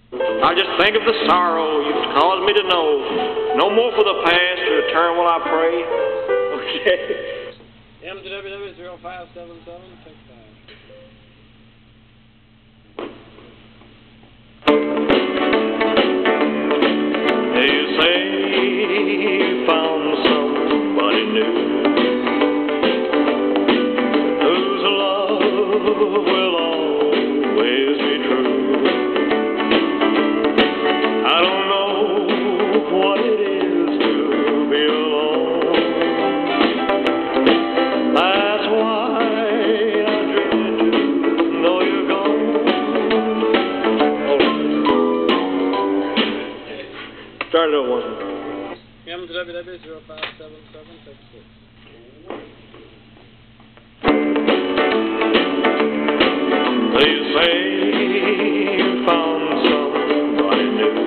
I just think of the sorrow you've caused me to know. No more for the past to return will I pray. Okay. MWW0577, take 5. You say you found somebody new whose love will always be true. I don't know what it is to be alone. That's why I dread to know you're gone. Start it over once more. MWW0577, take 6. They say you found somebody new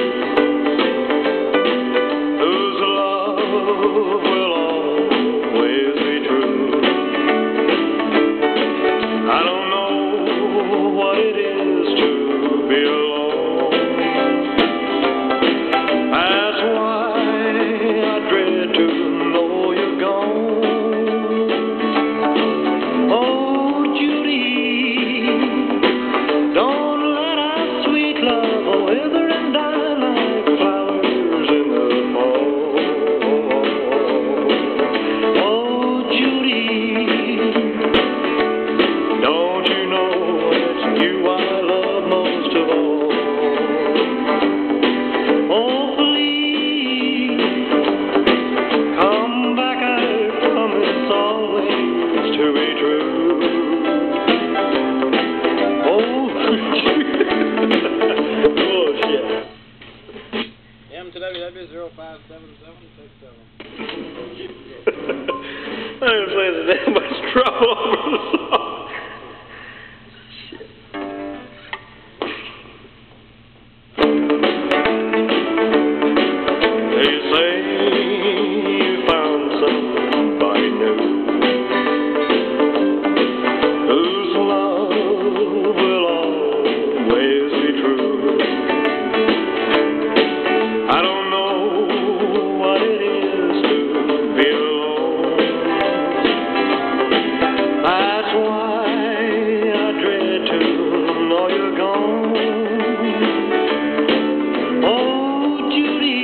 whose love will always be true. I don't know what it is to be alone. That's why I dread to know you're gone. Oh, Judy, don't let our sweet love wither and die like flowers in the fall. Oh, Judy, don't you know it's you I love most of all? Oh, please, come back, I promise always to be true. Bullshit. MWW0577, take 7. I didn't say there's that much trouble over the song. They say you found somebody new whose love will always be true. I don't know what it is to be alone. That's why I dread to know you're gone. Oh, Judy,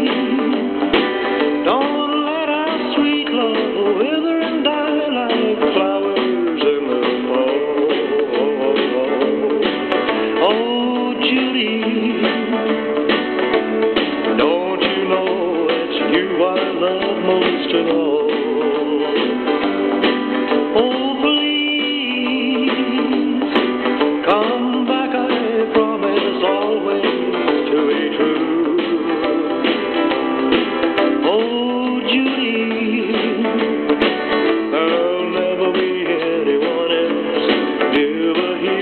don't let our sweet love wither and die like flowers in the fall. Oh, Judy, don't you know it's you I love most of all? Oh, please, come back, I promise always to be true. Oh, Judy, there'll never be anyone else near but you.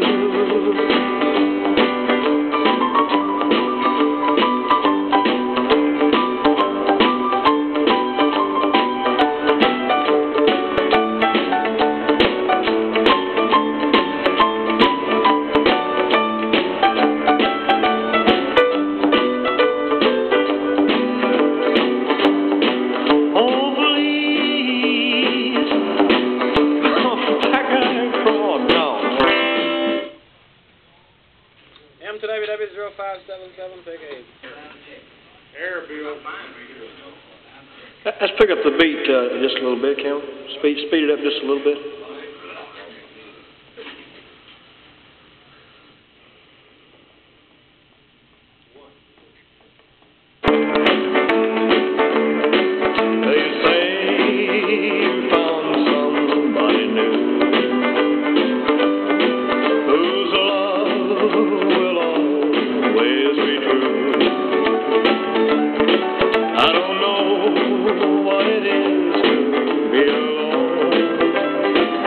Oh, please, come back, I promise. No. MWW0577, take 8. Let's pick up the beat just a little bit, can we? Speed it up just a little bit. They say you found somebody new whose love will always be true. I don't know what it is to be alone.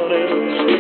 morning.